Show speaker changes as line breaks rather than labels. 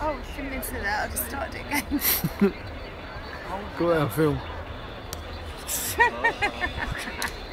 Oh, didn't mean to say that. I just started it again.
Go out, film.